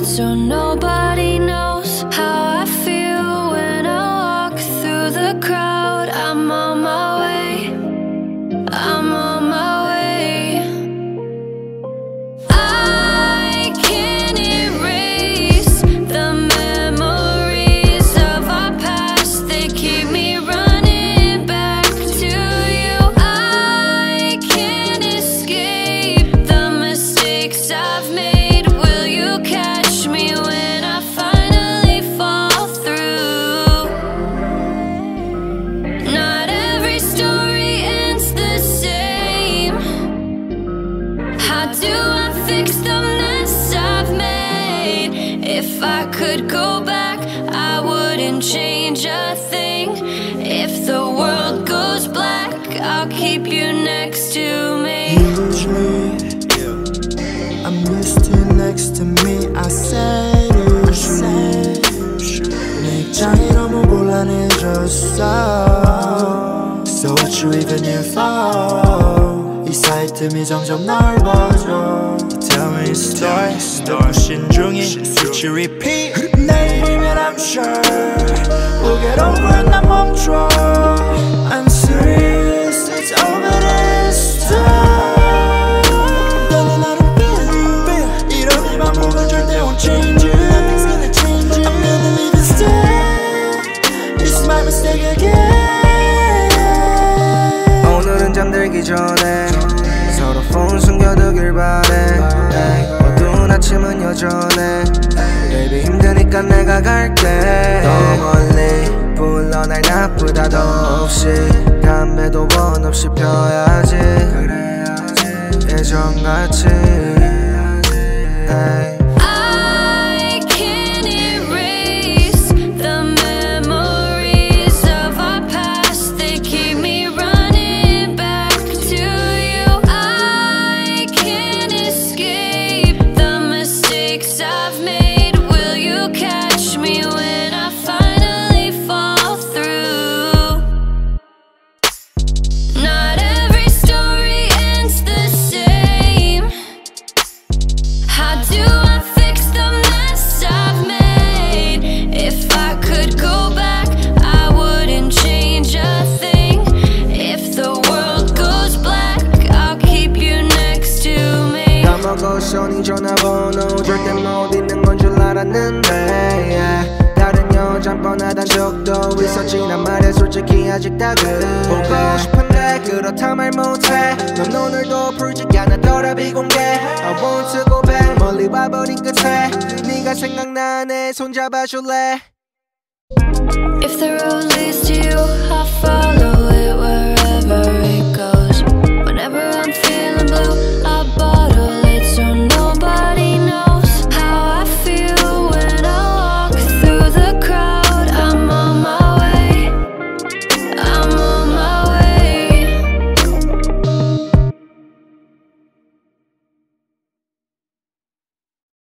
so nobody knows how I feel when I walk through the crowd. I'm on my way, I'm on my way. I can't erase the memories of our past. They keep me running back to you. I can't escape the mistakes I've made. Will you catch me when I finally fall through? Not every story ends the same. How do I fix the mess I've made? If I could go back, I wouldn't change a thing. If the world goes black, I'll keep you next to me. Usually I'm used to next to me. I said 내 입장이 너무 곤란해졌어. So what you even here for? 이 사이 틈이 점점 넓어져. Tell me a story, 너 pushing 중인 switch repeat. 내일이면 I'm sure we'll get over it. 난 멈춰. I'm serious, it's over this time. 너는 나를 feel. 이런 이 반복은 절대 won't change it. Nothing's gonna change it. I'm gonna leave it stay. It's my mistake again. 오늘은 잠들기 전에 서로 폰 숨겨두길 바래. 어두운 아침은 여전해. Baby 힘드니까 내가 갈게. 더 멀리 불러 날 나쁘다도 없이 담배도 원 없이 펴야지. 그래야지 예전같이. I can't erase the memories of our past. They keep me running back to you. I can't escape the mistakes I've made. Will you catch me when I finally fall through? Not every story ends the same. How do I fix the mess I've made? If I could go back, I wouldn't change a thing. If the world goes black, I'll keep you next to me. 까먹었어 네 전화번호. 절대 못 잊는 건 줄 알았는데 다른 여자 뻔하단 적도 있었지. 난 말해 솔직히 아직 다 그래. 보고 싶은데 그렇다 말 못해. 넌 오늘도 풀지 않았더라 비공개. I want to go back. 멀리 와버린 끝에 네가 생각나네. 손잡아줄래? If the road leads to you, I'll follow.